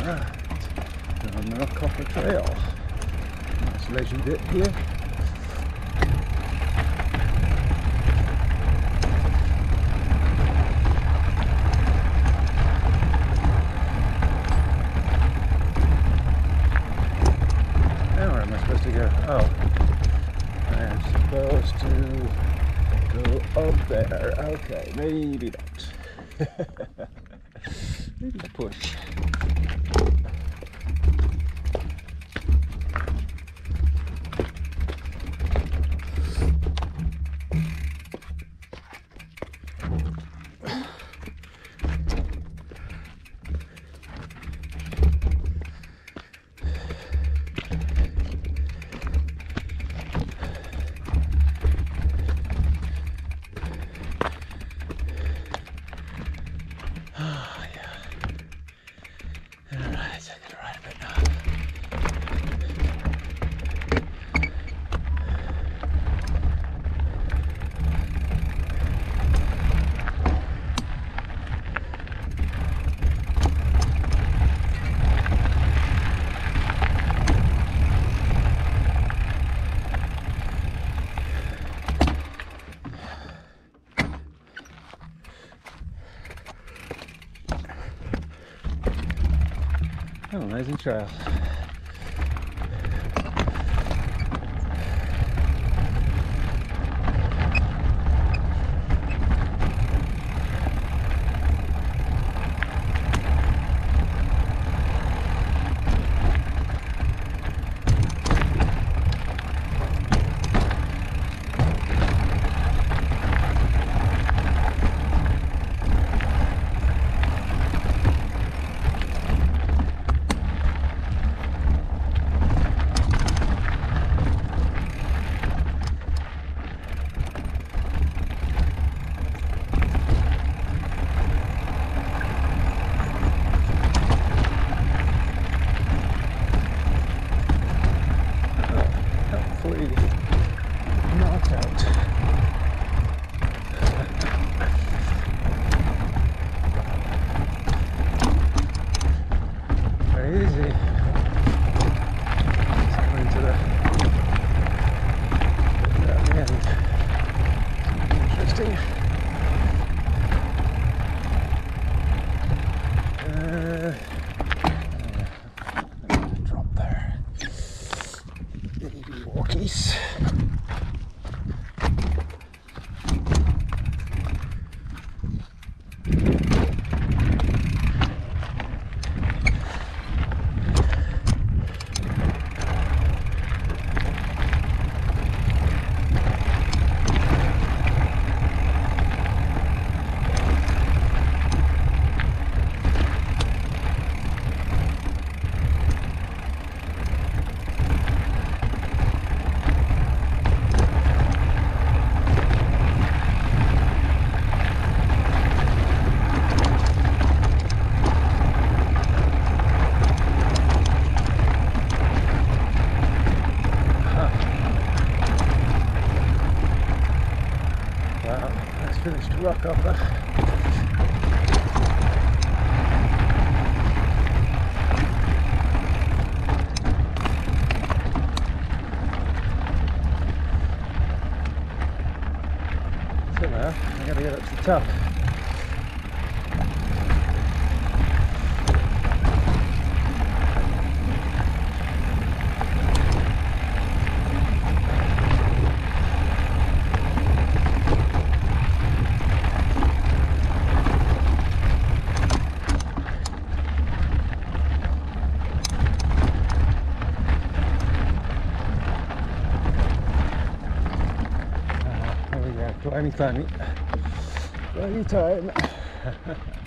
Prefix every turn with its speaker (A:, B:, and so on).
A: On the Copper Trail. Nice leisure dip here. Now where am I supposed to go? Oh, I am supposed to go up there. Okay, maybe not. Maybe push. Oh, amazing trail. Knocked out. Very easy. It's coming to the end. Interesting. Drop there. Maybe walkies. Finished rock upper. So now I gotta get up to the top. Climbing time.